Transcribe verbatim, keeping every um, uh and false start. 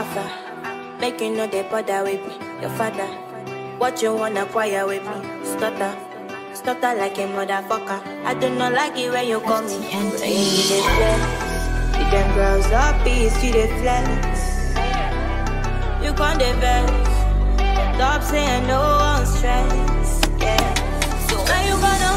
Alpha, make you know they bother with me. Your father, what you wanna acquire with me? Stutter, stutter like a motherfucker. I do not like it when you call me. When you dey flex, you them girls up peace, you dey flex. You can't dey vex. Stop saying no one stress, yeah. So now you gonna